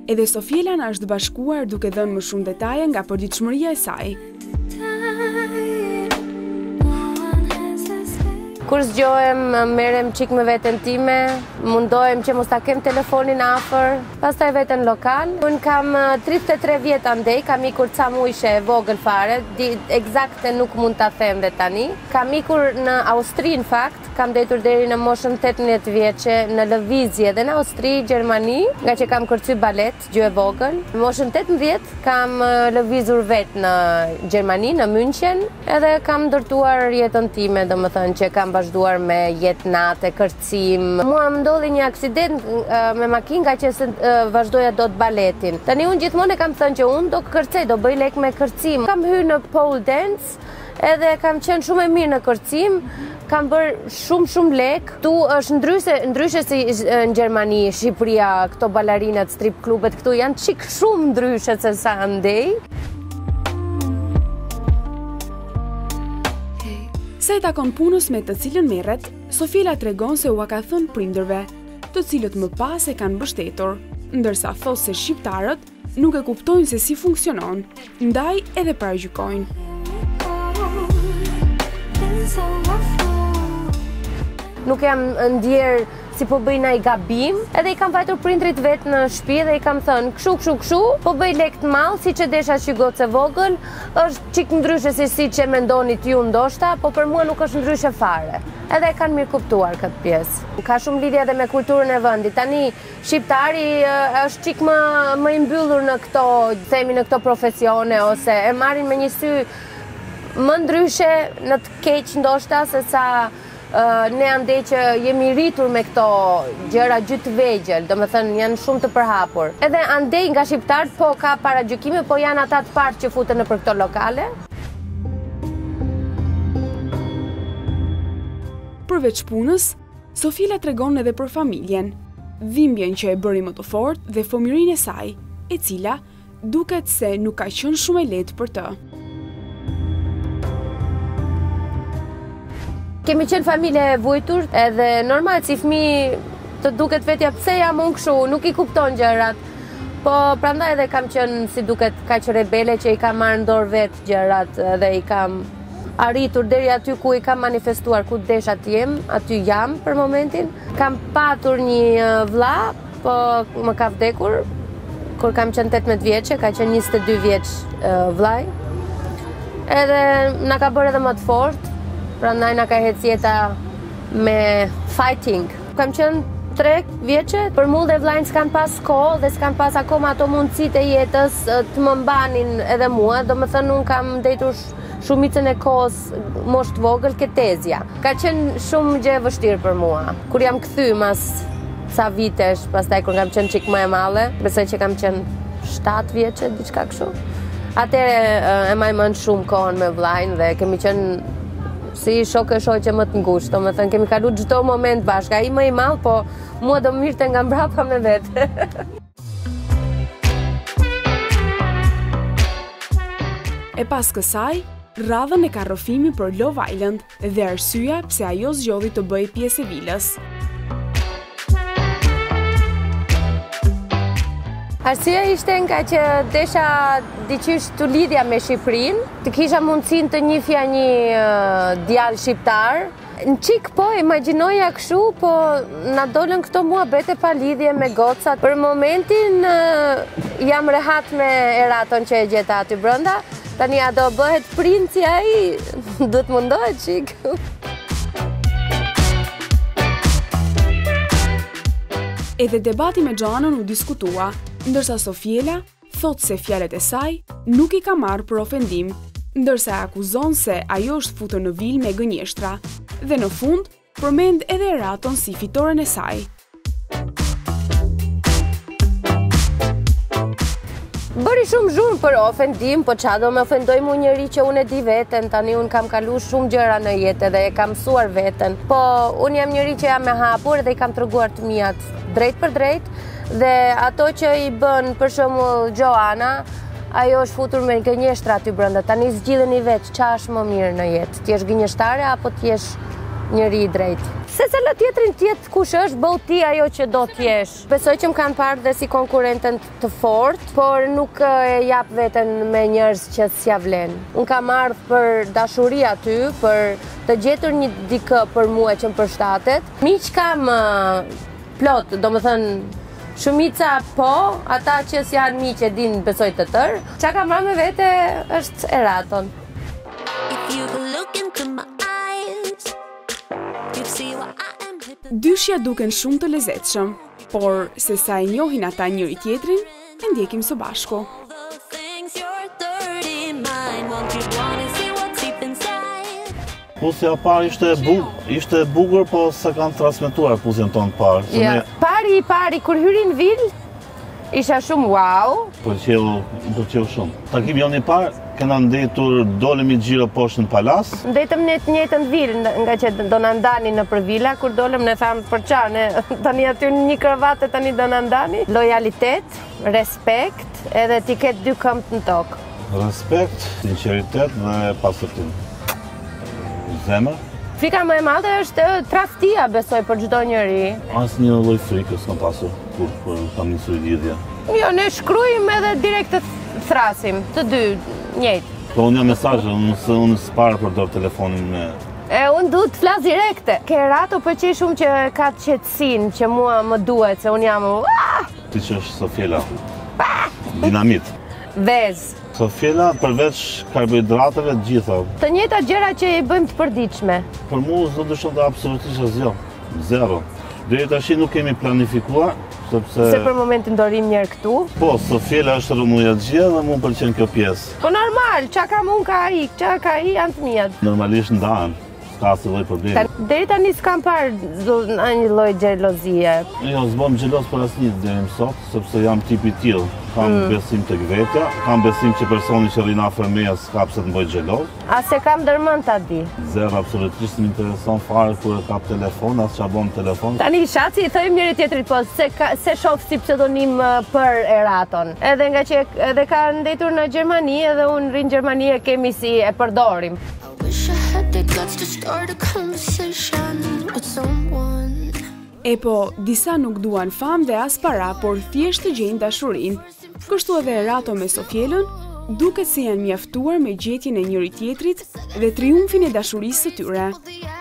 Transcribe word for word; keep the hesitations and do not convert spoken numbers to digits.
Edhe Sofiela na është bashkuar duke dhënë më shumë detaje nga përditshmëria e saj. Kur zgjohem, merrem çik me veten time, mundohem që mos ta kem telefonin afër, pastaj veten lokal. Unë kam tridhjetë e tre vjet andej, kam ikur ca muajshe e vogël fare, eksakte nuk mund ta them dhe tani. Kam ikur në Austri në fakt, kam detur deri në moshën tetëmbëdhjetë vjeçe në lëvizje dhe në Austri, Gjermani, nga që kam kërcy balet, gjë e vogël. Në moshën tetëmbëdhjetë kam lëvizur vet në Gjermani, në München, edhe kam ndërtuar jetën time, domethënë që kam vazhduar me jetë natë, kërcim. Mua më ndodhi një aksident uh, me makinë nga që uh, vazhdoja dot baletin. Tani unë gjithmonë e kam thënë që unë do kërcej, do bëj lek me kërcim. Kam hyrë në pole dance, edhe kam qenë shumë e mirë në kërcim, kam bërë shumë shumë lek. Tu është ndryshe, ndryshe si në Gjermani, Shqipëria, këto balarinat, strip klubet, këtu janë çik shumë ndryshe se sa andej. Sa i takon punës me të cilën merret, Sofiela tregon se ua ka thënë prindërve, të cilët më pas e kanë mbështetur, ndërsa thos se shqiptarët nuk e kuptojnë se si funksionon, ndaj edhe paragjykojnë. Nuk jam ndjerë si po bëj ndaj gabim, edhe i kam vajtur prindrit vet në shtëpi dhe i kam thënë kshu kshu kshu, po bëj lek të mall, siç e desha që gocë vogël, është çik ndryshe se siç e mendonit ju ndoshta, po për mua nuk është ndryshe fare. Edhe e kanë mirë kuptuar këtë pjesë. Ka shumë lidhje edhe me kulturën e vendit. Tani shqiptari është çik më më i mbyllur në këto, themi në këto profesione, ose e marrin me një sy më ndryshe në të keq ndoshta se sa Uh, ne andej që jemi rritur me këto gjëra gjytë vegjël, do me thënë janë shumë të përhapur. Edhe andej nga shqiptarët po ka paragjykime, po janë ata të parë që futen në për këto lokale. Përveç punës, Sofiela tregon edhe për familjen, dhimbjen që e bëri më të fortë dhe fëmijërinë e saj, e cila duket se nuk ka qenë shumë e lehtë për të. Kemi qenë familje e vujtur, edhe normal si fëmijë të duket vetja pse jam unë kështu, nuk i kupton gjërat. Po prandaj edhe kam qenë si duket kaq rebele që i kam marrë dorë vet gjërat dhe i kam arritur deri aty ku i kam manifestuar, ku desha të jem, aty jam për momentin. Kam patur një vlla, po më ka vdekur kur kam qenë tetëmbëdhjetë vjeçe, ka qenë njëzet e dy vjeç vllai. Edhe na ka bërë edhe më të fortë. Prandaj na ka hec jeta me fighting. Kam qenë tre vjeçe, për mua dhe vllajin s'kan pas kohë dhe s'kan pas akoma ato mundësitë e jetës të më mbanin edhe mua. Domethënë unë kam ndetur shumicën e kohës moshë të vogël ketezja. Ka qenë shumë gjë e vështirë për mua. Kur jam kthy mas sa vitesh, pastaj kur kam qenë çik më e madhe, besoj që kam qenë shtatë vjeçe, diçka kështu. Atëherë e maj mend shumë kohën me vllajin dhe kemi qenë si shok e shoqe më të ngushtë, do me thënë kemi kaluar çdo moment bashkë, ai më i madh, po mua do më mirte nga mbrapa me vetë. E pas kësaj, radhën e ka rrëfimi për Love Island dhe arsyeja pse ajo zgjodhi të bëjë pjesë e vilës. Arsyeja ishte nga që desha diqysh të lidhja me Shqipërinë, të kisha mundësinë të njihja një uh, djalë shqiptar. Në qik po, imagjinoja kështu, po na dolën këto muhabete pa lidhje me gocat. Për momentin uh, jam rehat me Eraton që e gjeta aty brenda. Tani a do bëhet princi ai, do të mundohet qik. Edhe debati me Gjanën u diskutua, ndërsa Sofiela thot se fjalët e saj nuk i ka marrë për ofendim, ndërsa akuzon se ajo është futur në vil me gënjeshtra, dhe në fund përmend edhe Eraton si fitoren e saj. Bëri shumë zhurmë për ofendim, po qa do me ofendoj mu njëri që unë e di veten, tani unë kam kalu shumë gjëra në jetë dhe e kam mësuar veten. Po unë jam njëri që jam me hapur dhe i kam treguar të mijat drejt për drejt, dhe ato që i bën për shembull Joana, ajo është futur me gënjeshtra aty brenda. Tani zgjidheni vetë, qa është më mirë në jetë, ti jesh gënjeshtare apo ti jesh njëri i drejtë. Se se lë tjetrin tjetë kush është, bëu ti ajo që do t'jesh. Besoj që më kanë parë dhe si konkurenten të fort, por nuk e jap veten me njerëz që s'ja vlen. Unë kam ardhur për dashuri aty, për të gjetur një dikë për mua që më përshtatet. Miq kam uh, plot, domethënë shumica po, ata që s'janë miq e din besoj të tërë. Çka kam marrë me vete është Eraton. Dyshja duken shumë të lezetshëm, por se sa e njohin ata njëri tjetrin, e ndjekim së bashku. Pusja parë ishte ishte bukur, po se kanë transmetuar pusjen tonë parë. Ja. Ne... Pari i pari, kur hyrin vil, isha shumë wow. Pëlqeu, pëlqeu shumë. Takimi jonë i parë, kena ndetur, dolëm i xhiro poshtë në palas. Ndetëm në të njëjtën vil, nga që do na ndani në për vila, kur dolëm ne thamë për çfarë, tani aty në një kravatë tani do na ndani. Lojalitet, respekt, edhe ti ketë dy këmbë në tokë. Respekt, sinqeritet dhe pasurim. Zemër. Frika më e madhe është tradhtia, besoj, për çdo njeri. Asnjë lloj frike s'kam pasur kur kur kam nisur lidhje. Jo, ne shkruajmë edhe direkt të thrasim, të dy, njëjtë. Po unë jam mesazhe, unë unë s'para përdor telefonin me. E unë duhet të flas direkte. Ke Erato pëlqej shumë që ka qetësinë që mua më duhet, se unë jam Ti që është Sofiela. Dinamit. Vez. Sofiela përveç karbohidrateve të gjitha. Të njëjta gjëra që i bëjmë të përditshme. Për mua s'do të thotë absolutisht asgjë. Zero. Deri tash nuk kemi planifikuar, sepse Se për momentin do rim njerë këtu. Po, Sofiela është rrëmuja gjë dhe mua pëlqen kjo pjesë. Po normal, çka kam unë ka ai, çka ka ai janë të mijat. Normalisht ndahen. Ka asë lloj problemi. Deri tani s'kam parë një lloj xhelozie. Jo, s'bëm xheloz për asnjë deri më sot, sepse jam tipi i tillë. Kam mm. besim tek vetja, kam besim që personi që rrin afër meja s'ka pse të mboj xheloz. A se kam dërmend ta di. Zero, absolutisht më intereson fare kur e kap telefon, as çfarë bën telefon. Tani shaci i thojmë njëri tjetrit po se ka, se shoh si pseudonim për Eraton. Edhe nga që edhe ka ndetur në Gjermani, edhe unë rri në Gjermani e kemi si e përdorim. E po, disa nuk duan fam dhe as para, por thjesht të gjejnë dashurinë. Kështu edhe Erato me Sofielën, duket se janë mjaftuar me gjetjen e njëri tjetrit dhe triumfin e dashurisë së tyre.